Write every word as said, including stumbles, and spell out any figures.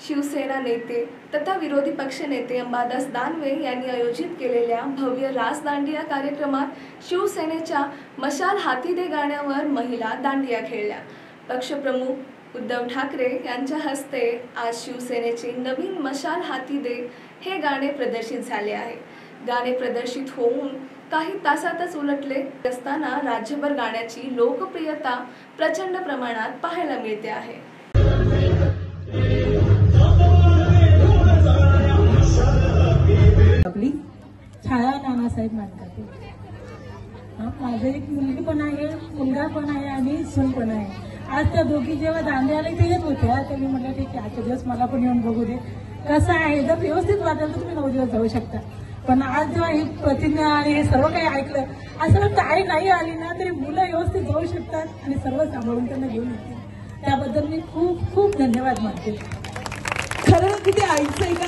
शिवसेना नेते तथा विरोधी पक्ष नेते अंबादास दानवे यांनी आयोजित केलेल्या भव्य रास दांडिया कार्यक्रमात शिवसेनेच्या मशाल हाती दे गाण्यावर महिला दांडिया खेळल्या। पक्षप्रमुख उद्धव ठाकरे यांच्या हस्ते आज शिवसेनेचे नवीन मशाल हाती दे हे गाणे प्रदर्शित झाले आहे। गाणे प्रदर्शित होऊन काही तासातच उलटले असताना राज्यभर गाण्याची लोकप्रियता प्रचंड प्रमाणात पाहायला मिळते आहे। आपली छाया नानासाहेब मानकाते, माझे एक मुलगी पण आहे, मुलगा पण आहे आणि सून पण आहे। आज त्या दोघी जेव्हा दांडियाला ते येत होत्या तर मी म्हटलं ठीक आहे, आजच्या दिवस मला पण येऊन बघू दे कसं आहे। जर व्यवस्थित वाटेल तर तुम्ही नऊ दिवस जाऊ शकता, पण आज जेव्हा ही प्रतिज्ञा आणि हे सर्व काही ऐकलं असं वाटतं आई नाही आली ना तरी मुलं व्यवस्थित जाऊ शकतात आणि सर्व सांभाळून त्यांना घेऊन येतील। त्याबद्दल मी खूप खूप धन्यवाद मानते।